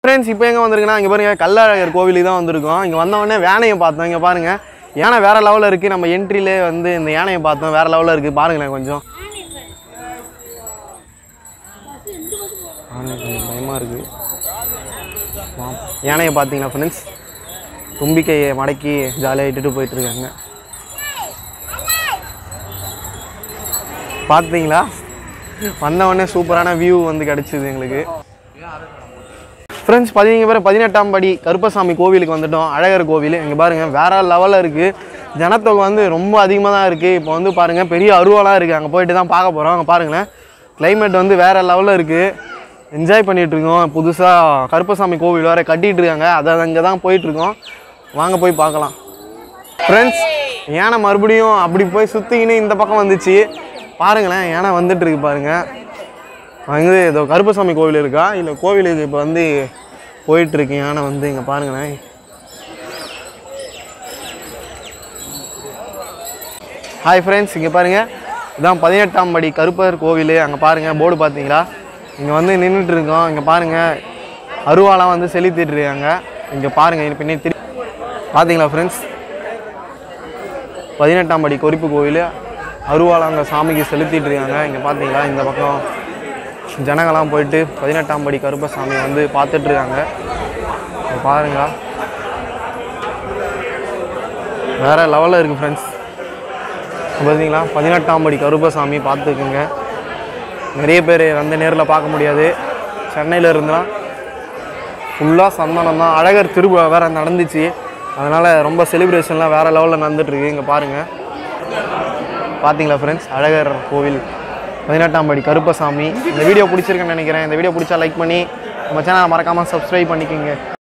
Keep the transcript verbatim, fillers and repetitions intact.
Friends இப்போ எங்கே வந்திருக்குன்னா இங்கே பாருங்கள் கள்ளழகர் கோவிலுக்கு தான் வந்திருக்கோம். இங்கே வந்தவொடனே யானையை பார்த்தோம். இங்கே பாருங்கள் யானை வேறு லெவலில் இருக்குது. நம்ம என்ட்ரிலே வந்து இந்த யானையை பார்த்தோம், வேறு லெவலில் இருக்குது. பாருங்களேன் கொஞ்சம் கொஞ்சம் பயமாக இருக்குது. யானையை பார்த்தீங்களா ஃப்ரெண்ட்ஸ், தும்பிக்கையை மடக்கி ஜாலியாக இட்டுட்டு போயிட்டுருக்காங்க. பார்த்தீங்களா, வந்தவொடனே சூப்பரான வியூ வந்து கிடச்சிது எங்களுக்கு. ஃப்ரெண்ட்ஸ் பதினீங்க பேர் பதினெட்டாம் படி கருப்பசாமி கோவிலுக்கு வந்துட்டோம். அழகர் கோவில் இங்கே பாருங்கள் வேறு லெவலில் இருக்குது. ஜனத்தொகை வந்து ரொம்ப அதிகமாக தான் இருக்குது. இப்போ வந்து பாருங்கள் பெரிய அருவாலாம் இருக்குது. அங்கே போயிட்டு தான் பார்க்க போகிறோம். அங்கே பாருங்களேன் கிளைமேட் வந்து வேறு லெவலில் இருக்குது. என்ஜாய் பண்ணிகிட்ருக்கோம். புதுசாக கருப்பசாமி கோவில் வேறு கட்டிகிட்டு இருக்காங்க. அதை அங்கே தான் போயிட்டுருக்கோம். வாங்க போய் பார்க்கலாம். ஃப்ரெண்ட்ஸ் யானை மறுபடியும் அப்படி போய் சுற்றிக்கின்னு இந்த பக்கம் வந்துச்சு. பாருங்களேன் யானை வந்துட்டுருக்கு பாருங்கள். அங்கே ஏதோ கருப்பசாமி கோவில் இருக்கா இல்லை கோவிலுக்கு இப்போ வந்து போயிட்டுருக்கு யானை வந்து. இங்கே பாருங்களேன் ஹாய் ஃப்ரெண்ட்ஸ், இங்கே பாருங்கள் இதுதான் பதினெட்டாம் படி கருப்பர் கோவில். அங்கே பாருங்கள் போர்டு பார்த்தீங்களா, இங்கே வந்து நின்றுட்டுருக்கோம். இங்கே பாருங்கள் அருவாலாம் வந்து செலுத்திட்டுருக்காங்க. இங்கே பாருங்கள் பின்னே திரு பார்த்தீங்களா ஃப்ரெண்ட்ஸ், பதினெட்டாம் படி கொறிப்பு கோவில் அருவாலாம் அங்கே சாமிக்கு செலுத்திட்டுருக்காங்க. இங்கே பார்த்தீங்களா இந்த பக்கம் ஜனங்கள்லாம் போயிட்டு பதினெட்டாம் படி கருப்பசாமி வந்து பார்த்துட்ருக்காங்க. பாருங்களா வேறு லெவலில் இருக்குது ஃப்ரெண்ட்ஸ். பார்த்தீங்களா பதினெட்டாம் படி கருப்பசாமி பார்த்துக்குங்க. நிறைய பேர் வந்து நேரில் பார்க்க முடியாது. சென்னையில் இருந்தால் ஃபுல்லாக சந்தனம் தான். அழகர் திருவிழா வேறு நடந்துச்சு, அதனால் ரொம்ப செலிப்ரேஷன்லாம் வேறு லெவலில் நடந்துகிட்ருக்கு. இங்கே பாருங்கள் பார்த்தீங்களா ஃப்ரெண்ட்ஸ், அழகர் கோவில் பதினெட்டாம் படி கருப்பசாமி. இந்த வீடியோ பிடிச்சிருக்குன்னு நினைக்கிறேன். இந்த வீடியோ பிடிச்சா லைக் பண்ணி நம்ம சேனலை மறக்காமல் சப்ஸ்கிரைப் பண்ணிக்கோங்க.